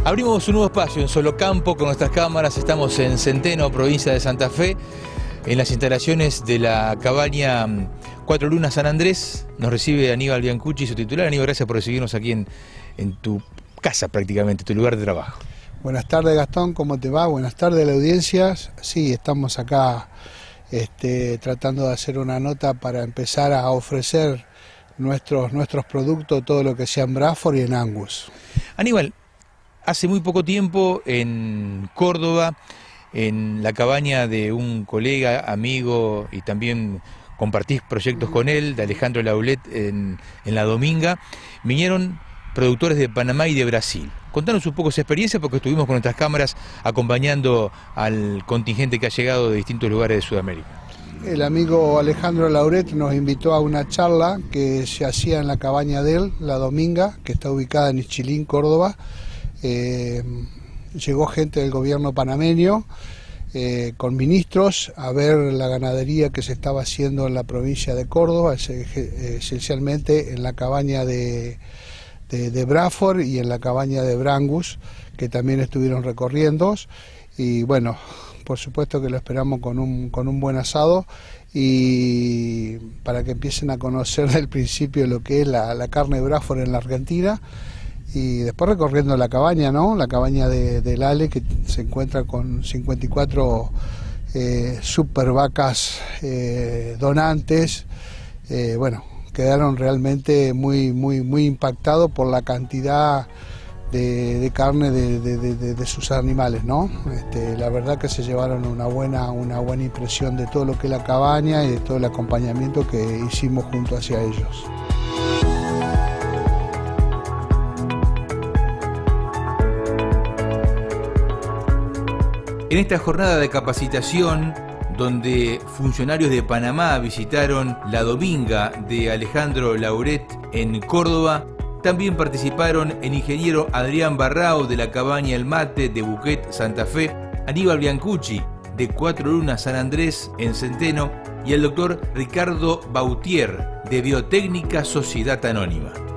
Abrimos un nuevo espacio en Solocampo con nuestras cámaras. Estamos en Centeno, provincia de Santa Fe, en las instalaciones de la cabaña Cuatro Lunas San Andrés. Nos recibe Aníbal Biancucci, su titular. Aníbal, gracias por recibirnos aquí en tu casa prácticamente, tu lugar de trabajo. Buenas tardes, Gastón, ¿cómo te va? Buenas tardes a la audiencia. Sí, estamos acá tratando de hacer una nota para empezar a ofrecer nuestros productos, todo lo que sea en Bradford y en Angus. Aníbal, hace muy poco tiempo en Córdoba, en la cabaña de un colega, amigo, y también compartís proyectos con él, de Alejandro Lauret en La Dominga, vinieron productores de Panamá y de Brasil. Contanos un poco esa experiencia, porque estuvimos con nuestras cámaras acompañando al contingente que ha llegado de distintos lugares de Sudamérica. El amigo Alejandro Lauret nos invitó a una charla que se hacía en la cabaña de él, La Dominga, que está ubicada en Ischilín, Córdoba. Llegó gente del gobierno panameño con ministros a ver la ganadería que se estaba haciendo en la provincia de Córdoba, esencialmente en la cabaña de Bradford y en la cabaña de Brangus, que también estuvieron recorriendo. Y bueno, por supuesto que lo esperamos con un buen asado, y para que empiecen a conocer del principio lo que es la carne de Bradford en la Argentina. Y después recorriendo la cabaña, ¿no? La cabaña del Ale, que se encuentra con 54 super vacas donantes. Bueno, quedaron realmente muy impactados por la cantidad de carne de sus animales, ¿no? La verdad que se llevaron una buena impresión de todo lo que es la cabaña y de todo el acompañamiento que hicimos junto hacia ellos. En esta jornada de capacitación, donde funcionarios de Panamá visitaron La Dominga de Alejandro Lauret en Córdoba, también participaron el ingeniero Adrián Barrao de la cabaña El Mate de Buquet, Santa Fe, Aníbal Biancucci de Cuatro Lunas San Andrés en Centeno y el doctor Ricardo Bautier de Biotécnica Sociedad Anónima.